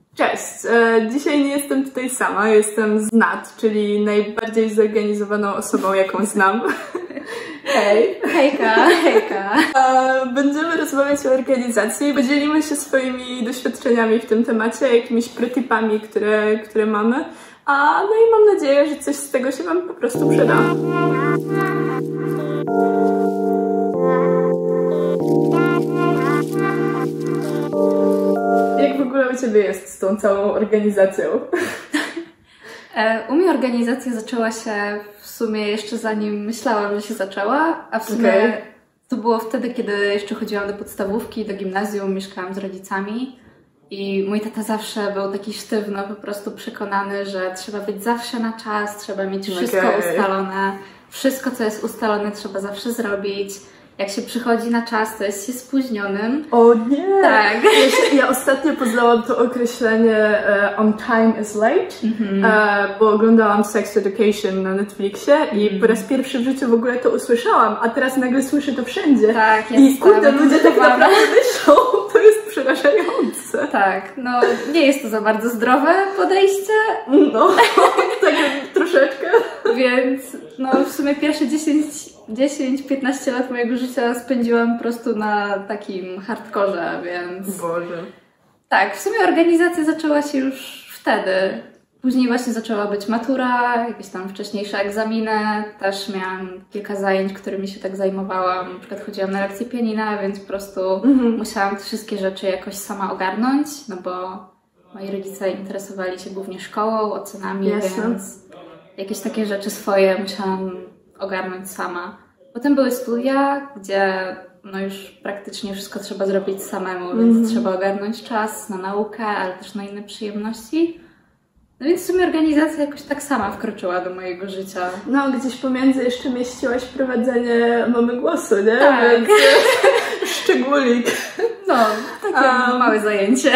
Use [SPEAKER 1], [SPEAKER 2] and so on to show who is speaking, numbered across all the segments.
[SPEAKER 1] Cześć! Dzisiaj nie jestem tutaj sama, jestem z Nat, czyli najbardziej zorganizowaną osobą, jaką znam. Hej!
[SPEAKER 2] Hejka, hejka!
[SPEAKER 1] Będziemy rozmawiać o organizacji, podzielimy się swoimi doświadczeniami w tym temacie, jakimiś protipami, które mamy. No i mam nadzieję, że coś z tego się Wam po prostu przyda. Jak w ogóle u Ciebie jest z tą całą organizacją?
[SPEAKER 2] U mnie organizacja zaczęła się w sumie jeszcze zanim myślałam, że się zaczęła, a w sumie to było wtedy, kiedy jeszcze chodziłam do podstawówki, do gimnazjum, mieszkałam z rodzicami i mój tata zawsze był taki sztywno, po prostu przekonany, że trzeba być zawsze na czas, trzeba mieć wszystko ustalone, wszystko co jest ustalone trzeba zawsze zrobić. Jak się przychodzi na czas, to jest się spóźnionym.
[SPEAKER 1] O nie!
[SPEAKER 2] Tak.
[SPEAKER 1] Ja ostatnio poznałam to określenie on time is late, bo oglądałam Sex Education na Netflixie i po raz pierwszy w życiu w ogóle to usłyszałam, a teraz nagle słyszę to wszędzie.
[SPEAKER 2] Tak,
[SPEAKER 1] i kurde, ludzie tak naprawdę myślą, to jest przerażające.
[SPEAKER 2] Tak, no nie jest to za bardzo zdrowe podejście.
[SPEAKER 1] No, tak troszeczkę.
[SPEAKER 2] Więc no w sumie pierwsze 10-15 lat mojego życia spędziłam po prostu na takim hardkorze, więc...
[SPEAKER 1] Boże.
[SPEAKER 2] Tak, w sumie organizacja zaczęła się już wtedy. Później właśnie zaczęła być matura, jakieś tam wcześniejsze egzaminy. Też miałam kilka zajęć, którymi się tak zajmowałam. Na przykład chodziłam na lekcje pianina, więc po prostu musiałam te wszystkie rzeczy jakoś sama ogarnąć, no bo moi rodzice interesowali się głównie szkołą, ocenami, więc jakieś takie rzeczy swoje musiałam ogarnąć sama. Potem były studia, gdzie no już praktycznie wszystko trzeba zrobić samemu, więc trzeba ogarnąć czas na naukę, ale też na inne przyjemności. No więc w sumie organizacja jakoś tak sama wkroczyła do mojego życia.
[SPEAKER 1] No, gdzieś pomiędzy jeszcze mieściłaś prowadzenie Mamy Głosu, nie?
[SPEAKER 2] Tak.
[SPEAKER 1] Więc szczególik.
[SPEAKER 2] No, takie małe zajęcie.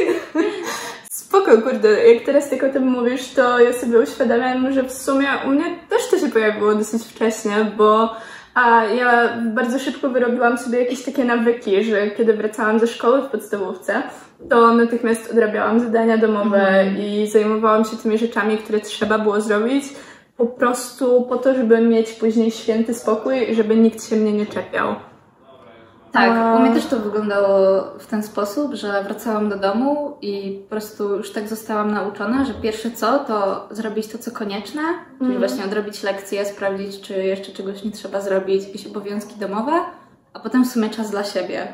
[SPEAKER 1] Spoko, kurde, jak teraz tak o tym mówisz, to ja sobie uświadamiam, że w sumie u mnie też to się pojawiło dosyć wcześnie, bo ja bardzo szybko wyrobiłam sobie jakieś takie nawyki, że kiedy wracałam ze szkoły w podstawówce, to natychmiast odrabiałam zadania domowe i zajmowałam się tymi rzeczami, które trzeba było zrobić, po prostu po to, żeby mieć później święty spokój i żeby nikt się mnie nie czepiał.
[SPEAKER 2] Tak, u mnie też to wyglądało w ten sposób, że wracałam do domu i po prostu już tak zostałam nauczona, że pierwsze co, to zrobić to, co konieczne, czyli właśnie odrobić lekcje, sprawdzić, czy jeszcze czegoś nie trzeba zrobić, jakieś obowiązki domowe, a potem w sumie czas dla siebie.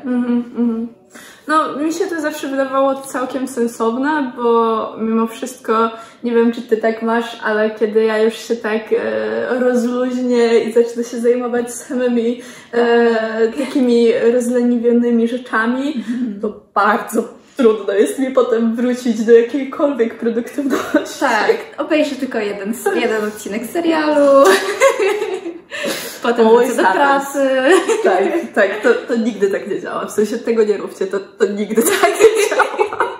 [SPEAKER 1] No, mi się to zawsze wydawało całkiem sensowne, bo mimo wszystko, nie wiem czy ty tak masz, ale kiedy ja już się tak rozluźnię i zacznę się zajmować samymi takimi rozleniwionymi rzeczami, to bardzo trudno jest mi potem wrócić do jakiejkolwiek produktywności.
[SPEAKER 2] Tak, obejrzę tylko jeden odcinek serialu. Potem wrócę do pracy.
[SPEAKER 1] Tak, to nigdy tak nie działa. W sensie tego nie róbcie, to nigdy tak nie działa.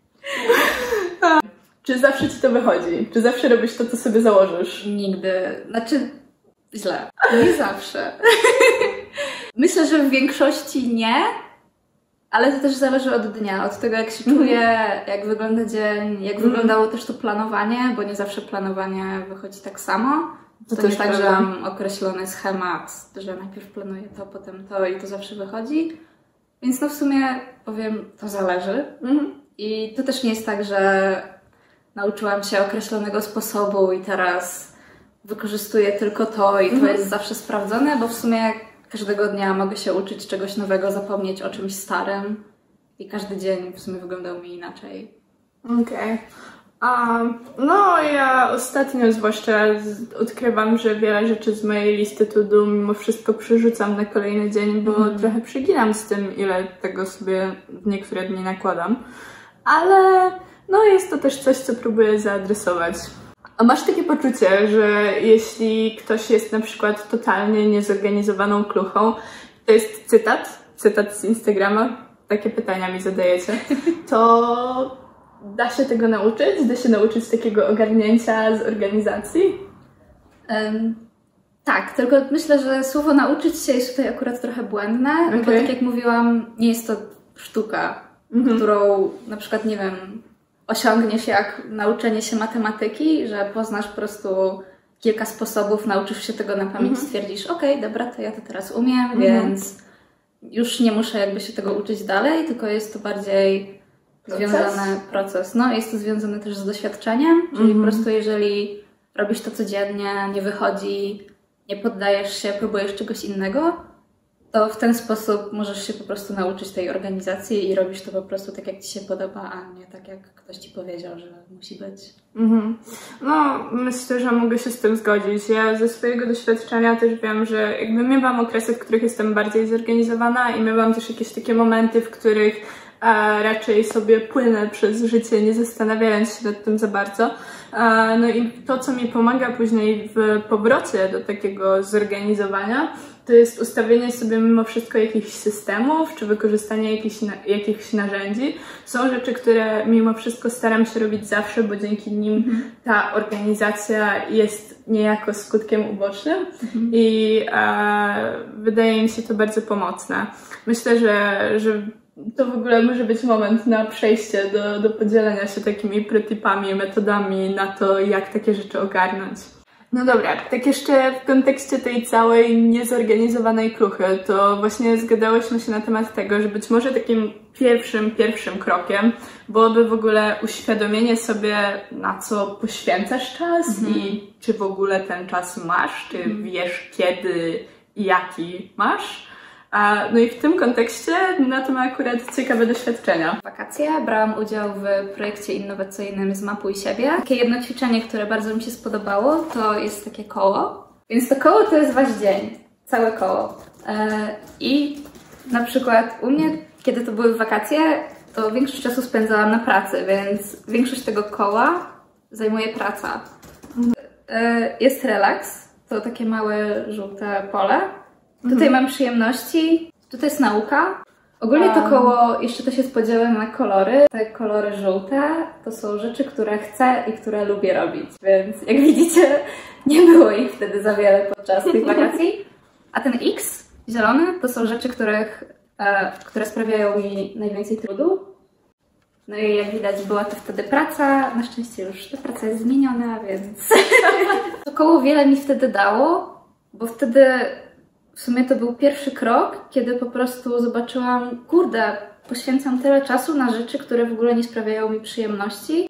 [SPEAKER 1] Czy zawsze ci to wychodzi? Czy zawsze robisz to, co sobie założysz?
[SPEAKER 2] Nigdy. Znaczy, źle. Nie zawsze. Myślę, że w większości nie, ale to też zależy od dnia, od tego jak się czuję, jak wygląda dzień, jak wyglądało też to planowanie, bo nie zawsze planowanie wychodzi tak samo. To nie tak, że mam określony schemat, że najpierw planuję to, potem to i to zawsze wychodzi. Więc no w sumie powiem, to zależy. I to też nie jest tak, że nauczyłam się określonego sposobu i teraz wykorzystuję tylko to i to jest zawsze sprawdzone, bo w sumie każdego dnia mogę się uczyć czegoś nowego, zapomnieć o czymś starym i każdy dzień w sumie wyglądał mi inaczej.
[SPEAKER 1] Okej. No, ja ostatnio zwłaszcza odkrywam, że wiele rzeczy z mojej listy to do mimo wszystko przerzucam na kolejny dzień, bo trochę przeginam z tym, ile tego sobie w niektóre dni nakładam. Ale no jest to też coś, co próbuję zaadresować. A masz takie poczucie, że jeśli ktoś jest na przykład totalnie niezorganizowaną kluchą, to jest cytat z Instagrama, takie pytania mi zadajecie, to da się tego nauczyć? Da się nauczyć takiego ogarnięcia z organizacji?
[SPEAKER 2] Tak, tylko myślę, że słowo nauczyć się jest tutaj akurat trochę błędne, bo tak jak mówiłam, nie jest to sztuka, którą na przykład, nie wiem, osiągniesz jak nauczenie się matematyki, że poznasz po prostu kilka sposobów, nauczysz się tego na pamięć, stwierdzisz, okej, dobra, to ja to teraz umiem, więc już nie muszę jakby się tego uczyć dalej, tylko jest to bardziej związany proces. No, jest to związane też z doświadczeniem, czyli po prostu jeżeli robisz to codziennie, nie wychodzi, nie poddajesz się, próbujesz czegoś innego, to w ten sposób możesz się po prostu nauczyć tej organizacji i robisz to po prostu tak, jak Ci się podoba, a nie tak, jak ktoś Ci powiedział, że musi być.
[SPEAKER 1] No, myślę, że mogę się z tym zgodzić. Ja ze swojego doświadczenia też wiem, że jakby miewam okresy, w których jestem bardziej zorganizowana i miewam też jakieś takie momenty, w których raczej sobie płynę przez życie, nie zastanawiając się nad tym za bardzo. No i to, co mi pomaga później w powrocie do takiego zorganizowania, to jest ustawienie sobie mimo wszystko jakichś systemów, czy wykorzystanie jakichś narzędzi. Są rzeczy, które mimo wszystko staram się robić zawsze, bo dzięki nim ta organizacja jest niejako skutkiem ubocznym i wydaje mi się to bardzo pomocne. Myślę, że to w ogóle może być moment na przejście do podzielenia się takimi protipami, metodami na to, jak takie rzeczy ogarnąć. No dobra, tak jeszcze w kontekście tej całej niezorganizowanej kruchy, to właśnie zgadałyśmy się na temat tego, że być może takim pierwszym krokiem byłoby w ogóle uświadomienie sobie, na co poświęcasz czas i czy w ogóle ten czas masz, czy wiesz kiedy i jaki masz. No i w tym kontekście na to ma akurat ciekawe doświadczenia.
[SPEAKER 2] W wakacje brałam udział w projekcie innowacyjnym Zmapuj siebie. Takie jedno ćwiczenie, które bardzo mi się spodobało, to jest takie koło. Więc to koło to jest wasz dzień. Całe koło. I na przykład u mnie, kiedy to były wakacje, to większość czasu spędzałam na pracy, więc większość tego koła zajmuje praca. Jest relaks, to takie małe żółte pole. Tutaj mam przyjemności, tutaj jest nauka. Ogólnie to koło, jeszcze to się podziela na kolory. Te kolory żółte to są rzeczy, które chcę i które lubię robić, więc jak widzicie, nie było ich wtedy za wiele podczas tych wakacji. A ten X, zielony, to są rzeczy, które sprawiają mi najwięcej trudu. No i jak widać, była to wtedy praca. Na szczęście już ta praca jest zmieniona, więc to koło wiele mi wtedy dało, bo wtedy w sumie to był pierwszy krok, kiedy po prostu zobaczyłam, kurde, poświęcam tyle czasu na rzeczy, które w ogóle nie sprawiają mi przyjemności,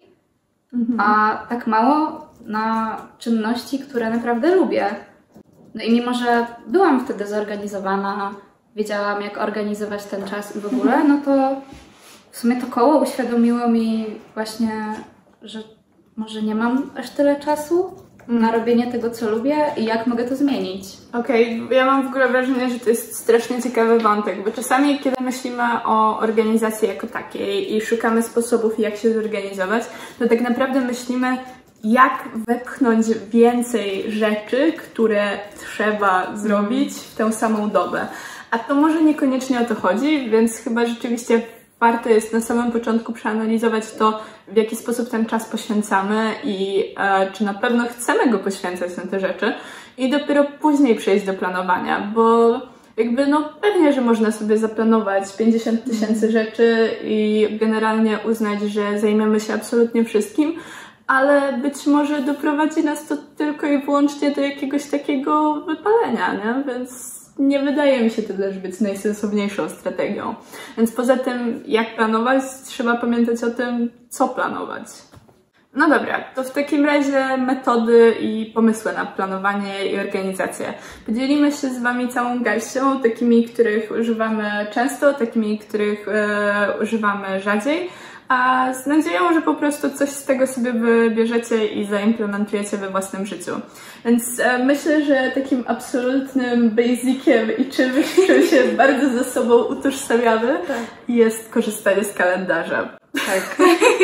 [SPEAKER 2] a tak mało na czynności, które naprawdę lubię. No i mimo, że byłam wtedy zorganizowana, wiedziałam, jak organizować ten czas i w ogóle, no to w sumie to koło uświadomiło mi właśnie, że może nie mam aż tyle czasu na robienie tego, co lubię i jak mogę to zmienić.
[SPEAKER 1] Okej, ja mam w ogóle wrażenie, że to jest strasznie ciekawy wątek, bo czasami, kiedy myślimy o organizacji jako takiej i szukamy sposobów, jak się zorganizować, to tak naprawdę myślimy, jak wepchnąć więcej rzeczy, które trzeba zrobić w tę samą dobę. A to może niekoniecznie o to chodzi, więc chyba rzeczywiście warto jest na samym początku przeanalizować to, w jaki sposób ten czas poświęcamy i czy na pewno chcemy go poświęcać na te rzeczy i dopiero później przejść do planowania, bo jakby no pewnie, że można sobie zaplanować 50 000 rzeczy i generalnie uznać, że zajmiemy się absolutnie wszystkim, ale być może doprowadzi nas to tylko i wyłącznie do jakiegoś takiego wypalenia, nie? Więc nie wydaje mi się to też być najsensowniejszą strategią. Więc poza tym, jak planować, trzeba pamiętać o tym, co planować. No dobra, to w takim razie metody i pomysły na planowanie i organizację. Podzielimy się z Wami całą garścią, takimi, których używamy często, takimi, których używamy rzadziej, a z nadzieją, że po prostu coś z tego sobie wybierzecie i zaimplementujecie we własnym życiu. Więc myślę, że takim absolutnym basiciem i czymś, czym się bardzo ze sobą utożsamiamy, jest korzystanie z kalendarza. Tak.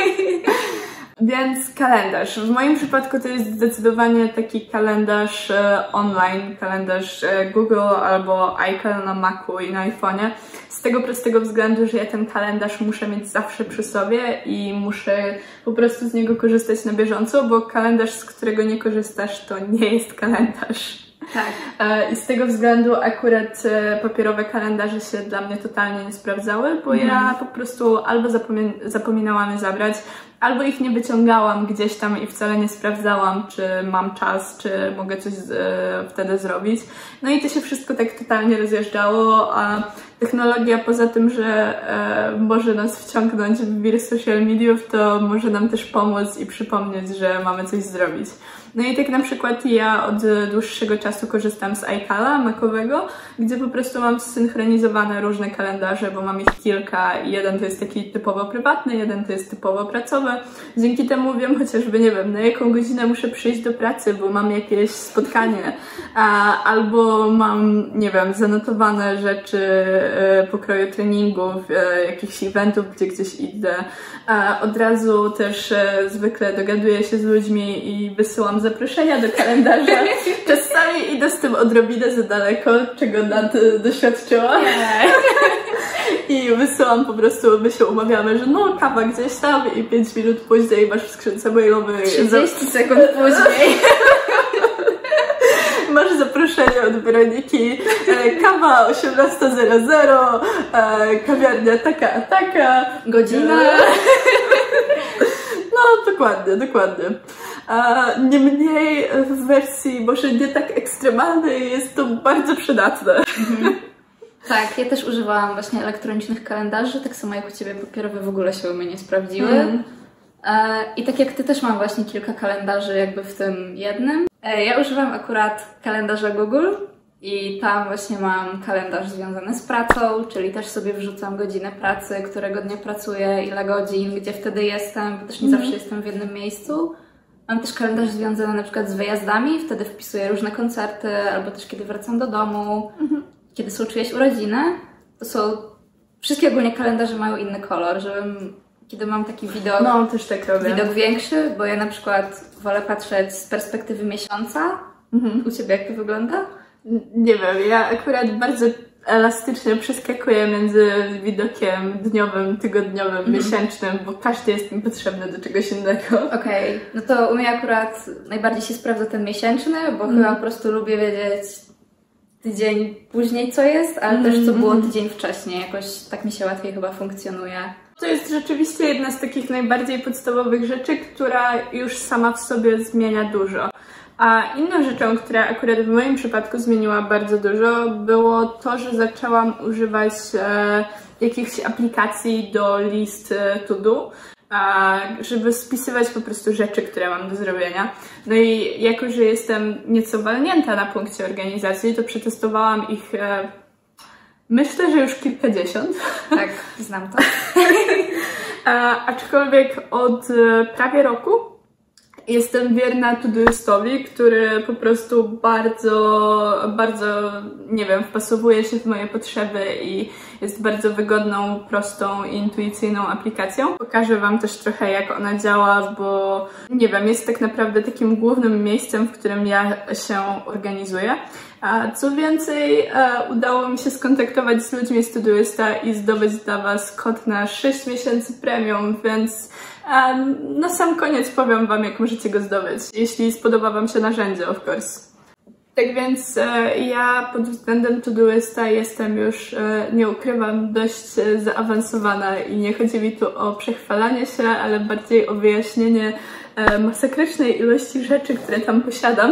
[SPEAKER 1] Więc kalendarz. W moim przypadku to jest zdecydowanie taki kalendarz online, kalendarz Google albo iCal na Macu i na iPhone'ie. Z tego prostego względu, że ja ten kalendarz muszę mieć zawsze przy sobie i muszę po prostu z niego korzystać na bieżąco, bo kalendarz, z którego nie korzystasz, to nie jest kalendarz.
[SPEAKER 2] Tak.
[SPEAKER 1] I z tego względu akurat papierowe kalendarze się dla mnie totalnie nie sprawdzały, bo ja po prostu albo zapominałam je zabrać, albo ich nie wyciągałam gdzieś tam i wcale nie sprawdzałam, czy mam czas, czy mogę coś wtedy zrobić. No i to się wszystko tak totalnie rozjeżdżało, a technologia poza tym, że może nas wciągnąć w wir social mediów, to może nam też pomóc i przypomnieć, że mamy coś zrobić. No i tak na przykład ja od dłuższego czasu korzystam z iCala Macowego, gdzie po prostu mam zsynchronizowane różne kalendarze, bo mam ich kilka. Jeden to jest taki typowo prywatny, jeden to jest typowo pracowy. Dzięki temu wiem chociażby, nie wiem, na jaką godzinę muszę przyjść do pracy, bo mam jakieś spotkanie. Albo mam, nie wiem, zanotowane rzeczy pokroju treningów, jakichś eventów, gdzie gdzieś idę. Od razu też zwykle dogaduję się z ludźmi i wysyłam zaproszenia do kalendarza. Czasami idę z tym odrobinę za daleko, czego Nat doświadczyła. I wysyłam po prostu, my się umawiamy, że no kawa gdzieś tam i 5 minut później masz w skrzynce mailowej
[SPEAKER 2] 30 sekund później.
[SPEAKER 1] Masz zaproszenie od Weroniki, kawa 18:00, kawiarnia taka a taka,
[SPEAKER 2] godzina.
[SPEAKER 1] No dokładnie. Niemniej w wersji może nie tak ekstremalnej jest to bardzo przydatne.
[SPEAKER 2] Tak, ja też używałam właśnie elektronicznych kalendarzy, tak samo jak u Ciebie papierowe w ogóle się u mnie nie sprawdziły. I tak jak Ty też mam właśnie kilka kalendarzy jakby w tym jednym. Ja używam akurat kalendarza Google i tam właśnie mam kalendarz związany z pracą, czyli też sobie wrzucam godzinę pracy, którego dnia pracuję, ile godzin, gdzie wtedy jestem, bo też nie zawsze jestem w jednym miejscu. Mam też kalendarz związany na przykład z wyjazdami, wtedy wpisuję różne koncerty, albo też kiedy wracam do domu, kiedy są czyjeś urodziny. To są... Wszystkie ogólnie kalendarze mają inny kolor, kiedy mam taki widok,
[SPEAKER 1] no, też tak robię.
[SPEAKER 2] Widok większy, bo ja na przykład wolę patrzeć z perspektywy miesiąca. U Ciebie jak to wygląda?
[SPEAKER 1] Nie wiem, ja akurat bardzo elastycznie przeskakuję między widokiem dniowym, tygodniowym, miesięcznym, bo każdy jest mi potrzebny do czegoś innego.
[SPEAKER 2] Okej, no to u mnie akurat najbardziej się sprawdza ten miesięczny, bo chyba po prostu lubię wiedzieć tydzień później co jest, ale też co było tydzień wcześniej. Jakoś tak mi się łatwiej chyba funkcjonuje.
[SPEAKER 1] To jest rzeczywiście jedna z takich najbardziej podstawowych rzeczy, która już sama w sobie zmienia dużo. A inną rzeczą, która akurat w moim przypadku zmieniła bardzo dużo, było to, że zaczęłam używać jakichś aplikacji do list to do, żeby spisywać po prostu rzeczy, które mam do zrobienia. No i jako, że jestem nieco walnięta na punkcie organizacji, to przetestowałam ich myślę, że już kilkadziesiąt.
[SPEAKER 2] Tak, znam to.
[SPEAKER 1] Aczkolwiek od prawie roku jestem wierna Todoistowi, który po prostu bardzo, nie wiem, wpasowuje się w moje potrzeby i jest bardzo wygodną, prostą i intuicyjną aplikacją. Pokażę Wam też trochę, jak ona działa, bo nie wiem, jest tak naprawdę takim głównym miejscem, w którym ja się organizuję. A co więcej, udało mi się skontaktować z ludźmi z Todoista i zdobyć dla Was kod na 6 miesięcy premium, więc na sam koniec powiem Wam, jak możecie go zdobyć, jeśli spodoba Wam się narzędzie, of course. Tak więc ja pod względem Todoista jestem już, nie ukrywam, dość zaawansowana i nie chodzi mi tu o przechwalanie się, ale bardziej o wyjaśnienie masakrycznej ilości rzeczy, które tam posiadam.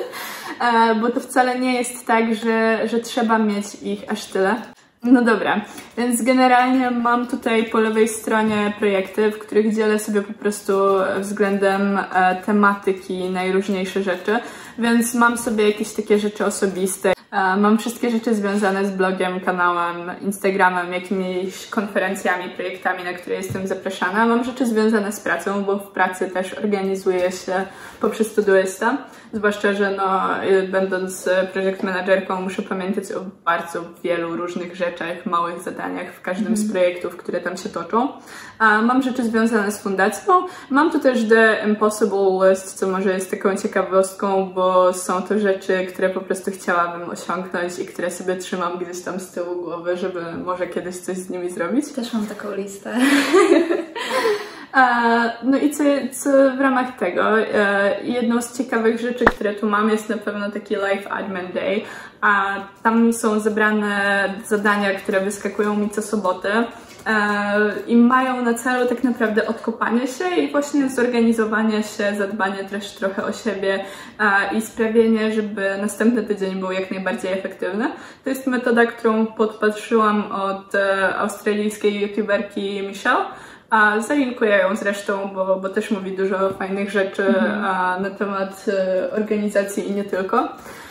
[SPEAKER 1] Bo to wcale nie jest tak, że trzeba mieć ich aż tyle. No dobra, więc generalnie mam tutaj po lewej stronie projekty, w których dzielę sobie po prostu względem tematyki najróżniejsze rzeczy, więc mam sobie jakieś takie rzeczy osobiste. Mam wszystkie rzeczy związane z blogiem, kanałem, Instagramem, jakimiś konferencjami, projektami, na które jestem zapraszana. Mam rzeczy związane z pracą, bo w pracy też organizuję się poprzez Todoista. Zwłaszcza, że no, będąc project managerką muszę pamiętać o bardzo wielu różnych rzeczach, małych zadaniach w każdym z projektów, które tam się toczą. Mam rzeczy związane z fundacją. Mam tu też The Impossible List, co może jest taką ciekawostką, bo są to rzeczy, które po prostu chciałabym osiągnąć i które sobie trzymam gdzieś tam z tyłu głowy, żeby może kiedyś coś z nimi zrobić.
[SPEAKER 2] Też mam taką listę.
[SPEAKER 1] No i co w ramach tego, jedną z ciekawych rzeczy, które tu mam, jest na pewno taki Life Admin Day, a tam są zebrane zadania, które wyskakują mi co sobotę i mają na celu tak naprawdę odkopanie się i właśnie zorganizowanie się, zadbanie też trochę o siebie i sprawienie, żeby następny tydzień był jak najbardziej efektywny. To jest metoda, którą podpatrzyłam od australijskiej youtuberki Michelle. Zalinkuję ją zresztą, bo też mówi dużo fajnych rzeczy na temat organizacji i nie tylko.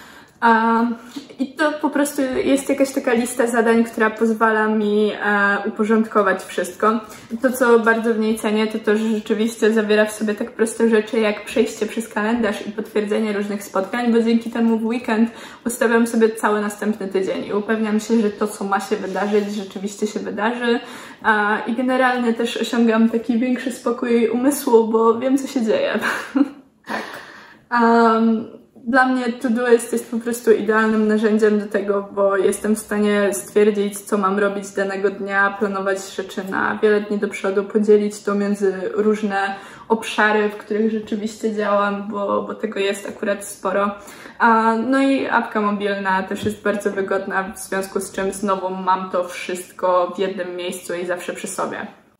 [SPEAKER 1] I to po prostu jest jakaś taka lista zadań, która pozwala mi uporządkować wszystko. To, co bardzo w niej cenię, to że rzeczywiście zawiera w sobie tak proste rzeczy, jak przejście przez kalendarz i potwierdzenie różnych spotkań, bo dzięki temu w weekend ustawiam sobie cały następny tydzień i upewniam się, że to, co ma się wydarzyć, rzeczywiście się wydarzy. I generalnie też osiągam taki większy spokój umysłu, bo wiem, co się dzieje.
[SPEAKER 2] Tak.
[SPEAKER 1] Dla mnie Todoist jest po prostu idealnym narzędziem do tego, bo jestem w stanie stwierdzić, co mam robić danego dnia, planować rzeczy na wiele dni do przodu, podzielić to między różne obszary, w których rzeczywiście działam, bo tego jest akurat sporo. No i apka mobilna też jest bardzo wygodna, w związku z czym znowu mam to wszystko w jednym miejscu i zawsze przy sobie.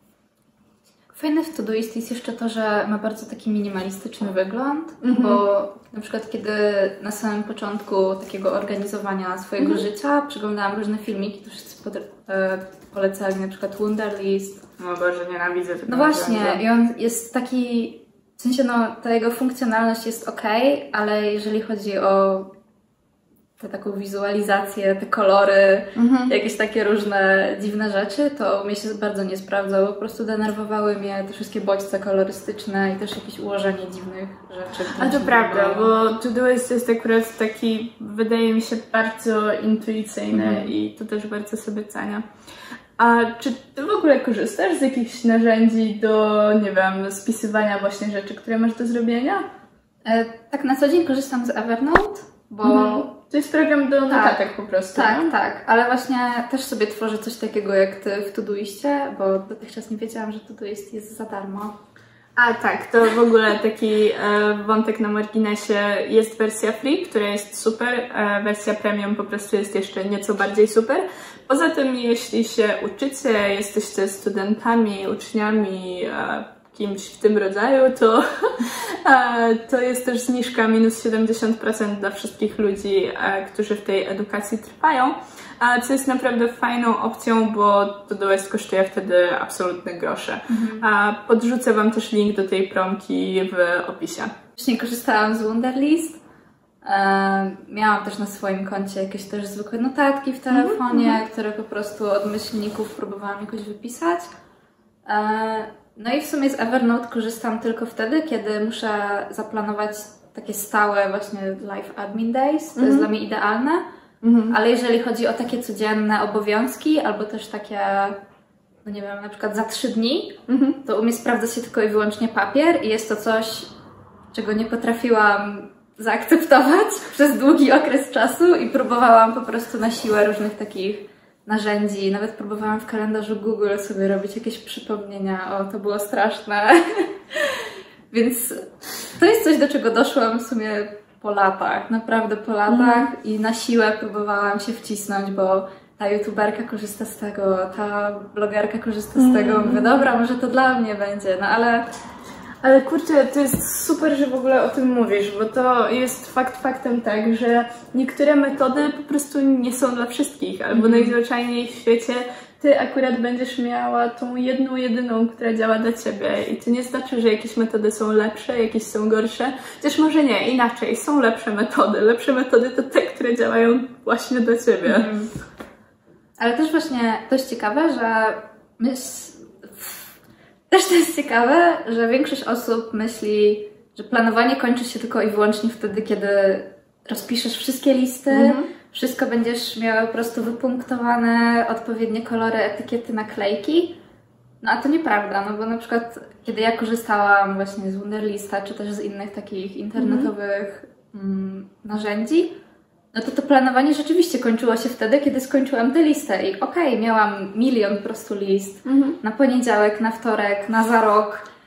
[SPEAKER 2] Fajne w Todoist jest jeszcze to, że ma bardzo taki minimalistyczny wygląd, bo na przykład kiedy na samym początku takiego organizowania swojego życia przeglądałam różne filmiki, to wszyscy polecali na przykład Wunderlist.
[SPEAKER 1] No Boże, nienawidzę tego.
[SPEAKER 2] No właśnie, i on jest taki, w sensie ta jego funkcjonalność jest okej, ale jeżeli chodzi o taką wizualizację, te kolory, jakieś takie różne dziwne rzeczy, to mnie się bardzo nie sprawdzało. Po prostu denerwowały mnie te wszystkie bodźce kolorystyczne i też jakieś ułożenie dziwnych rzeczy.
[SPEAKER 1] A to prawda, bo Todoist jest akurat taki, wydaje mi się, bardzo intuicyjny i to też bardzo sobie cenię. A czy ty w ogóle korzystasz z jakichś narzędzi do, nie wiem, spisywania właśnie rzeczy, które masz do zrobienia?
[SPEAKER 2] Tak, na co dzień korzystam z Evernote, bo
[SPEAKER 1] to jest program do notatek po prostu.
[SPEAKER 2] Tak, tak, ale właśnie też sobie tworzę coś takiego jak ty w Todoistie, bo dotychczas nie wiedziałam, że Todoist jest za darmo.
[SPEAKER 1] A tak, to w ogóle taki wątek na marginesie. Jest wersja free, która jest super, wersja premium po prostu jest jeszcze nieco bardziej super. Poza tym, jeśli się uczycie, jesteście studentami, uczniami, kimś w tym rodzaju, to jest też zniżka minus 70% dla wszystkich ludzi, którzy w tej edukacji trwają, co jest naprawdę fajną opcją, bo Todoist kosztuje wtedy absolutne grosze. Podrzucę Wam też link do tej promki w opisie.
[SPEAKER 2] Wcześniej korzystałam z Wunderlist. Miałam też na swoim koncie jakieś też zwykłe notatki w telefonie, które po prostu od myślników próbowałam jakoś wypisać. No i w sumie z Evernote korzystam tylko wtedy, kiedy muszę zaplanować takie stałe właśnie Life Admin Days. To jest dla mnie idealne. Ale jeżeli chodzi o takie codzienne obowiązki albo też takie, no nie wiem, na przykład za 3 dni, to u mnie sprawdza się tylko i wyłącznie papier i jest to coś, czego nie potrafiłam zaakceptować przez długi okres czasu i próbowałam po prostu na siłę różnych takich narzędzi. Nawet próbowałam w kalendarzu Google sobie robić jakieś przypomnienia. O, to było straszne. Więc to jest coś, do czego doszłam w sumie po latach. Naprawdę po latach i na siłę próbowałam się wcisnąć, bo ta youtuberka korzysta z tego, ta blogerka korzysta z tego. Mówię, dobra, może to dla mnie będzie, no ale...
[SPEAKER 1] Ale kurczę, to jest super, że w ogóle o tym mówisz, bo to jest faktem tak, że niektóre metody po prostu nie są dla wszystkich, albo najzwyczajniej w świecie ty akurat będziesz miała tą jedną, jedyną, która działa dla ciebie i to nie znaczy, że jakieś metody są lepsze, jakieś są gorsze, chociaż może nie, inaczej, są lepsze metody to te, które działają właśnie dla ciebie.
[SPEAKER 2] Ale też właśnie to jest ciekawe, że też to jest ciekawe, że większość osób myśli, że planowanie kończy się tylko i wyłącznie wtedy, kiedy rozpiszesz wszystkie listy, wszystko będziesz miała po prostu wypunktowane, odpowiednie kolory, etykiety, naklejki. No a to nieprawda, no bo na przykład kiedy ja korzystałam właśnie z Wunderlista, czy też z innych takich internetowych narzędzi, no to planowanie rzeczywiście kończyło się wtedy, kiedy skończyłam tę listę i miałam milion po prostu list na poniedziałek, na wtorek, na za rok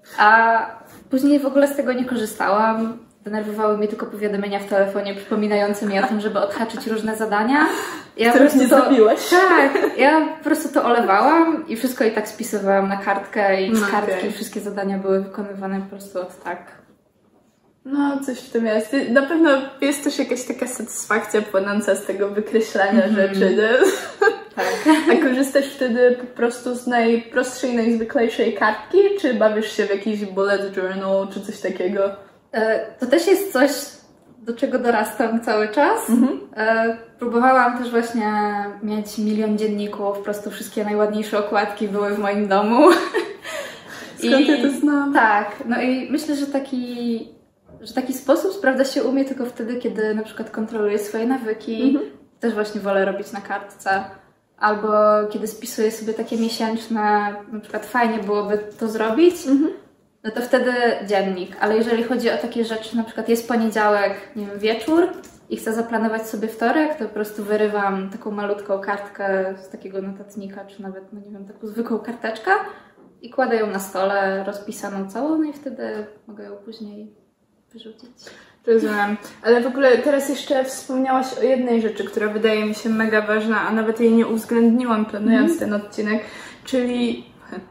[SPEAKER 2] A później w ogóle z tego nie korzystałam. Denerwowały mnie tylko powiadomienia w telefonie przypominające mi o tym, żeby odhaczyć różne zadania.
[SPEAKER 1] Których nie zrobiłaś.
[SPEAKER 2] Tak, ja po prostu to olewałam i wszystko i tak spisywałam na kartkę i z kartki wszystkie zadania były wykonywane po prostu od tak.
[SPEAKER 1] No, coś w tym jest. Na pewno jest też jakaś taka satysfakcja płynąca z tego wykreślania rzeczy, nie?
[SPEAKER 2] Tak.
[SPEAKER 1] A korzystasz wtedy po prostu z najprostszej, najzwyklejszej kartki, czy bawisz się w jakiś bullet journal, czy coś takiego?
[SPEAKER 2] To też jest coś, do czego dorastam cały czas. Próbowałam też właśnie mieć 1 000 000 dzienników, po prostu wszystkie najładniejsze okładki były w moim domu.
[SPEAKER 1] Skąd ja to znam?
[SPEAKER 2] Tak, no i myślę, że taki sposób sprawdza się u mnie tylko wtedy, kiedy na przykład kontroluję swoje nawyki. Też właśnie wolę robić na kartce. Albo kiedy spisuję sobie takie miesięczne, na przykład fajnie byłoby to zrobić, no to wtedy dziennik. Ale jeżeli chodzi o takie rzeczy, na przykład jest poniedziałek, nie wiem, wieczór i chcę zaplanować sobie wtorek, to po prostu wyrywam taką malutką kartkę z takiego notatnika, czy nawet, no nie wiem, taką zwykłą karteczkę i kładę ją na stole, rozpisaną całą, no i wtedy mogę ją później wyrzucić.
[SPEAKER 1] Rozumiem. Ale w ogóle teraz jeszcze wspomniałaś o jednej rzeczy, która wydaje mi się mega ważna, a nawet jej nie uwzględniłam planując ten odcinek, czyli...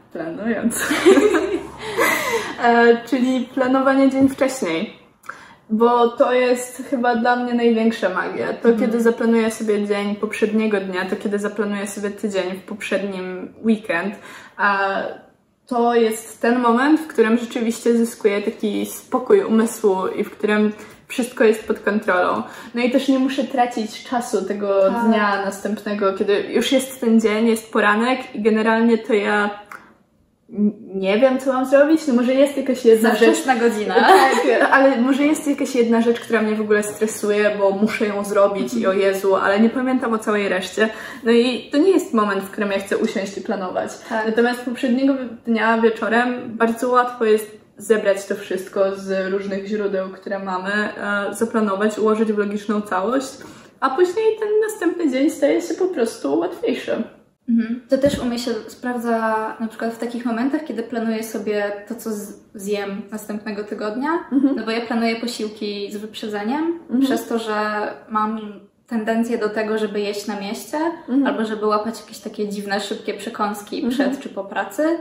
[SPEAKER 1] czyli planowanie dzień wcześniej. Bo to jest chyba dla mnie największa magia. To kiedy zaplanuję sobie dzień poprzedniego dnia, to kiedy zaplanuję sobie tydzień w poprzednim weekend, to jest ten moment, w którym rzeczywiście zyskuję taki spokój umysłu i w którym wszystko jest pod kontrolą. No i też nie muszę tracić czasu tego dnia następnego, kiedy już jest ten dzień, jest poranek i generalnie to ja nie wiem, co mam zrobić. No może jest jakaś jedna rzecz.
[SPEAKER 2] Na godzinę.
[SPEAKER 1] Tak, ale może jest jakaś jedna rzecz, która mnie w ogóle stresuje, bo muszę ją zrobić i o Jezu, ale nie pamiętam o całej reszcie. No i to nie jest moment, w którym ja chcę usiąść i planować. Tak. Natomiast poprzedniego dnia wieczorem bardzo łatwo jest zebrać to wszystko z różnych źródeł, które mamy, zaplanować, ułożyć w logiczną całość, a później ten następny dzień staje się po prostu łatwiejszy.
[SPEAKER 2] To też u mnie się sprawdza na przykład w takich momentach, kiedy planuję sobie to, co zjem następnego tygodnia, no bo ja planuję posiłki z wyprzedzeniem, przez to, że mam tendencję do tego, żeby jeść na mieście, albo żeby łapać jakieś takie dziwne, szybkie przekąski przed czy po pracy.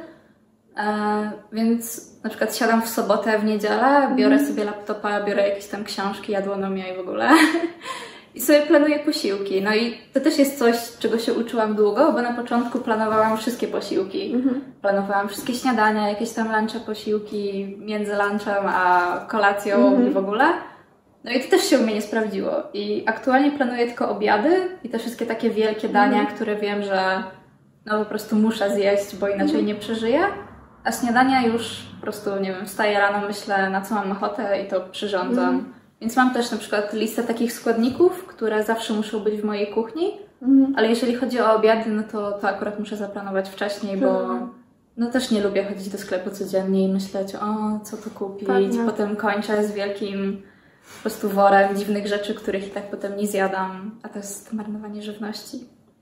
[SPEAKER 2] Więc na przykład siadam w sobotę, w niedzielę, biorę sobie laptopa, biorę jakieś tam książki, jadłonomię i w ogóle i sobie planuję posiłki. No i to też jest coś, czego się uczyłam długo, bo na początku planowałam wszystkie posiłki. Planowałam wszystkie śniadania, jakieś tam lunche, posiłki między lunchem a kolacją i w ogóle. No i to też się u mnie nie sprawdziło. I aktualnie planuję tylko obiady i te wszystkie takie wielkie dania, które wiem, że no po prostu muszę zjeść, bo inaczej nie przeżyję. A śniadania już po prostu, nie wiem, wstaję rano, myślę, na co mam ochotę i to przyrządzam. Więc mam też na przykład listę takich składników, które zawsze muszą być w mojej kuchni, ale jeżeli chodzi o obiady, no to akurat muszę zaplanować wcześniej, bo no też nie lubię chodzić do sklepu codziennie i myśleć, o, co tu kupić. Potem kończę z wielkim po prostu worem dziwnych rzeczy, których i tak potem nie zjadam, a to jest marnowanie żywności.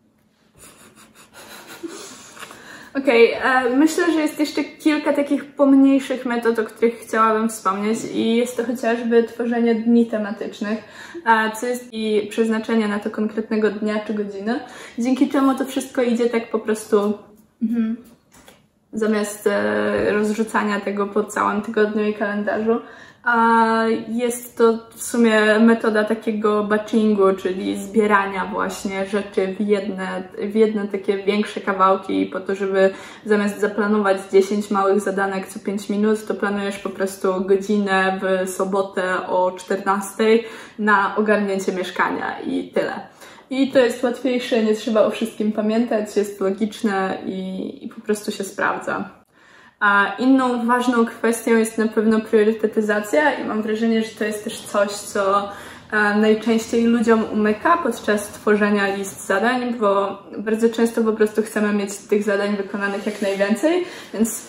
[SPEAKER 1] Okej, myślę, że jest jeszcze kilka takich pomniejszych metod, o których chciałabym wspomnieć i jest to chociażby tworzenie dni tematycznych, co jest i przeznaczenie na to konkretnego dnia czy godziny, dzięki czemu to wszystko idzie tak po prostu zamiast rozrzucania tego po całym tygodniu i kalendarzu. A jest to w sumie metoda takiego batchingu, czyli zbierania właśnie rzeczy w jedne takie większe kawałki po to, żeby zamiast zaplanować 10 małych zadanek co 5 minut, to planujesz po prostu godzinę w sobotę o 14 na ogarnięcie mieszkania i tyle. I to jest łatwiejsze, nie trzeba o wszystkim pamiętać, jest logiczne i po prostu się sprawdza. A inną ważną kwestią jest na pewno priorytetyzacja i mam wrażenie, że to jest też coś, co najczęściej ludziom umyka podczas tworzenia list zadań, bo bardzo często po prostu chcemy mieć tych zadań wykonanych jak najwięcej, więc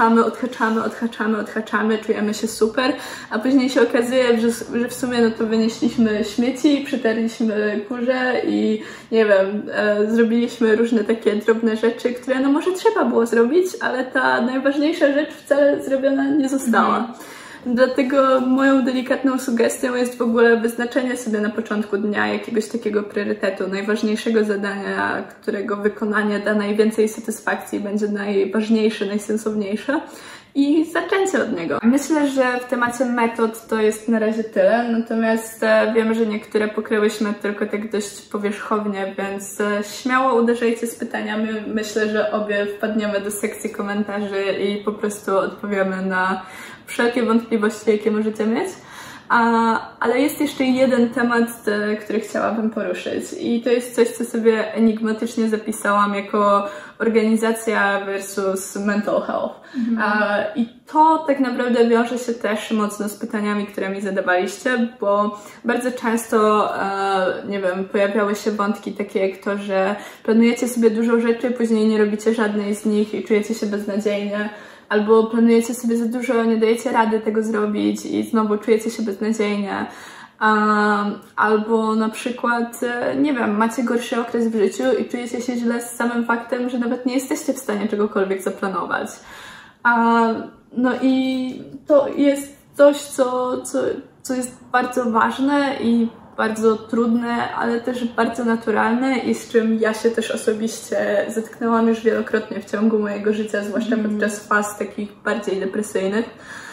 [SPEAKER 1] odhaczamy, czujemy się super, a później się okazuje, że w sumie no to wynieśliśmy śmieci, przytarliśmy kurze i nie wiem, zrobiliśmy różne takie drobne rzeczy, które no może trzeba było zrobić, ale ta najważniejsza rzecz wcale zrobiona nie została. Dlatego moją delikatną sugestią jest w ogóle wyznaczenie sobie na początku dnia jakiegoś takiego priorytetu, najważniejszego zadania, którego wykonanie da najwięcej satysfakcji, będzie najważniejsze, najsensowniejsze i zaczęcie od niego. Myślę, że w temacie metod to jest na razie tyle, natomiast wiem, że niektóre pokryłyśmy tylko tak dość powierzchownie, więc śmiało uderzajcie z pytaniami. Myślę, że obie wpadniemy do sekcji komentarzy i po prostu odpowiemy na wszelkie wątpliwości, jakie możecie mieć. Ale jest jeszcze jeden temat, który chciałabym poruszyć i to jest coś, co sobie enigmatycznie zapisałam jako organizacja versus mental health. I to tak naprawdę wiąże się też mocno z pytaniami, które mi zadawaliście, bo bardzo często, nie wiem, pojawiały się wątki takie jak to, że planujecie sobie dużo rzeczy, później nie robicie żadnej z nich i czujecie się beznadziejnie. Albo planujecie sobie za dużo, nie dajecie rady tego zrobić i znowu czujecie się beznadziejnie. Albo na przykład, nie wiem, macie gorszy okres w życiu i czujecie się źle z samym faktem, że nawet nie jesteście w stanie czegokolwiek zaplanować. No i to jest coś, co jest bardzo ważne i bardzo trudne, ale też bardzo naturalne i z czym ja się też osobiście zetknęłam już wielokrotnie w ciągu mojego życia, zwłaszcza podczas faz takich bardziej depresyjnych.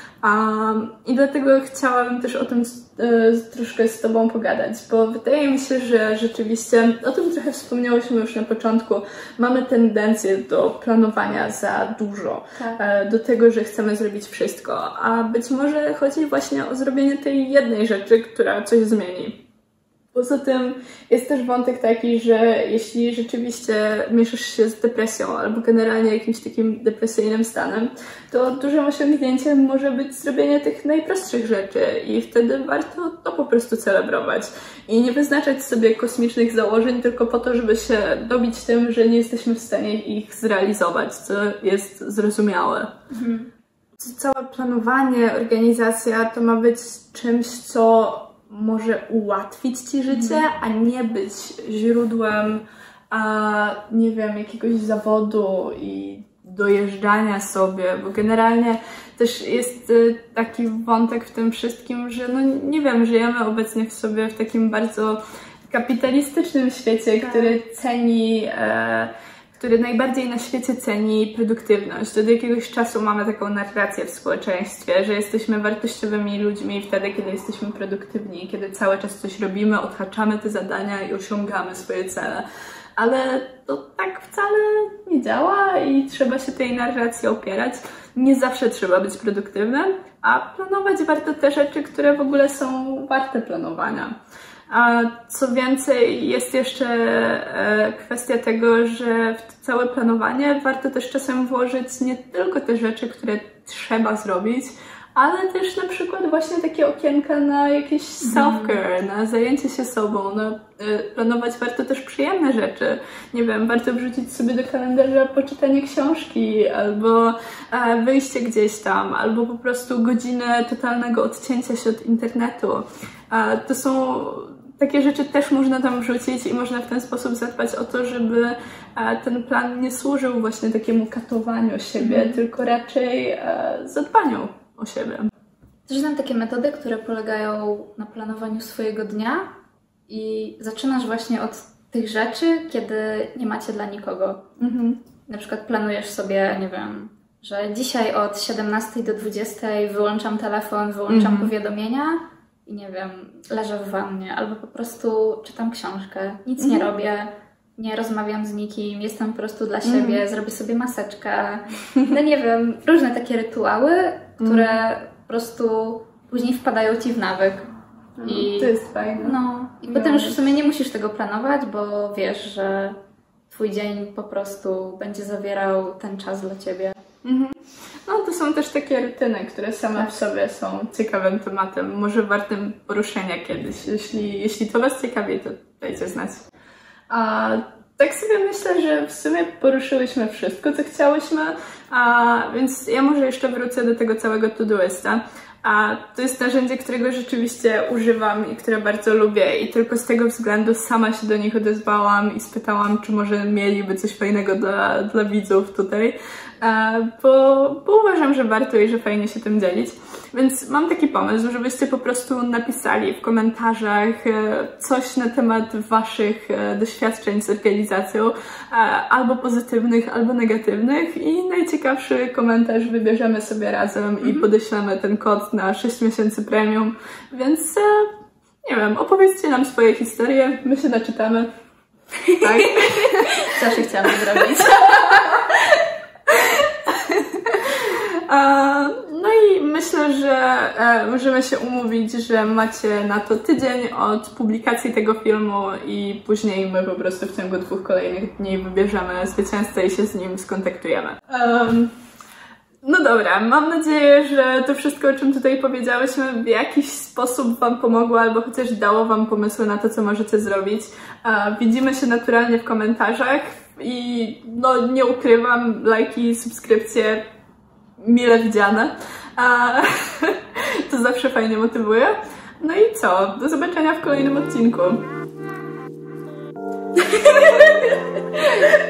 [SPEAKER 1] I dlatego chciałabym też o tym troszkę z Tobą pogadać, bo wydaje mi się, że rzeczywiście, o tym trochę wspomniałyśmy już na początku, mamy tendencję do planowania za dużo, do tego, że chcemy zrobić wszystko, a być może chodzi właśnie o zrobienie tej jednej rzeczy, która coś zmieni. Poza tym jest też wątek taki, że jeśli rzeczywiście mierzysz się z depresją albo generalnie jakimś takim depresyjnym stanem, to dużym osiągnięciem może być zrobienie tych najprostszych rzeczy i wtedy warto to po prostu celebrować i nie wyznaczać sobie kosmicznych założeń tylko po to, żeby się dobić tym, że nie jesteśmy w stanie ich zrealizować, co jest zrozumiałe. Całe planowanie, organizacja to ma być czymś, co może ułatwić Ci życie, a nie być źródłem, nie wiem, jakiegoś zawodu i dojeżdżania sobie, bo generalnie też jest taki wątek w tym wszystkim, że no nie wiem, żyjemy obecnie w takim bardzo kapitalistycznym świecie, który najbardziej na świecie ceni produktywność. Od jakiegoś czasu mamy taką narrację w społeczeństwie, że jesteśmy wartościowymi ludźmi wtedy, kiedy jesteśmy produktywni, kiedy cały czas coś robimy, odhaczamy te zadania i osiągamy swoje cele. Ale to tak wcale nie działa i trzeba się tej narracji opierać. Nie zawsze trzeba być produktywnym, a planować warto te rzeczy, które w ogóle są warte planowania. A co więcej, jest jeszcze kwestia tego, że w to całe planowanie warto też czasem włożyć nie tylko te rzeczy, które trzeba zrobić, ale też na przykład właśnie takie okienka na jakieś self-care, na zajęcie się sobą. Planować warto też przyjemne rzeczy. Nie wiem, warto wrzucić sobie do kalendarza poczytanie książki, albo wyjście gdzieś tam, albo po prostu godzinę totalnego odcięcia się od internetu. To są takie rzeczy też można tam wrzucić i można w ten sposób zadbać o to, żeby ten plan nie służył właśnie takiemu katowaniu siebie, tylko raczej zadbaniu o siebie.
[SPEAKER 2] Też znam takie metody, które polegają na planowaniu swojego dnia i zaczynasz właśnie od tych rzeczy, kiedy nie macie dla nikogo. Na przykład planujesz sobie, nie wiem, że dzisiaj od 17 do 20 wyłączam telefon, wyłączam powiadomienia i nie wiem, leżę w wannie albo po prostu czytam książkę, nic nie robię, nie rozmawiam z nikim, jestem po prostu dla siebie, zrobię sobie maseczkę. No nie wiem, różne takie rytuały, które po prostu później wpadają Ci w nawyk.
[SPEAKER 1] I to jest fajne.
[SPEAKER 2] No. I potem już w sumie nie musisz tego planować, bo wiesz, że Twój dzień po prostu będzie zawierał ten czas dla Ciebie.
[SPEAKER 1] No to są też takie rutyny, które same w sobie są ciekawym tematem, może wartym poruszenia kiedyś. Jeśli to Was ciekawi, to dajcie znać. A tak sobie myślę, że w sumie poruszyłyśmy wszystko, co chciałyśmy, więc ja może jeszcze wrócę do tego całego Todoista. A to jest narzędzie, którego rzeczywiście używam i które bardzo lubię i tylko z tego względu sama się do nich odezwałam i spytałam, czy może mieliby coś fajnego dla widzów tutaj, bo uważam, że warto i że fajnie się tym dzielić. Więc mam taki pomysł, żebyście po prostu napisali w komentarzach coś na temat Waszych doświadczeń z organizacją, albo pozytywnych, albo negatywnych i najciekawszy komentarz wybierzemy sobie razem i podeślemy ten kod na 6 miesięcy premium, więc nie wiem, opowiedzcie nam swoje historie, my się naczytamy. Tak?
[SPEAKER 2] Zawsze chciałam to zrobić.
[SPEAKER 1] No i myślę, że możemy się umówić, że macie na to tydzień od publikacji tego filmu i później my po prostu w ciągu 2 kolejnych dni wybierzemy zwycięzcę i się z nim skontaktujemy. No dobra, mam nadzieję, że to wszystko, o czym tutaj powiedziałyśmy, w jakiś sposób Wam pomogło albo chociaż dało Wam pomysły na to, co możecie zrobić. Widzimy się naturalnie w komentarzach i no nie ukrywam, lajki, subskrypcje mile widziane. To zawsze fajnie motywuje. No i co? Do zobaczenia w kolejnym odcinku.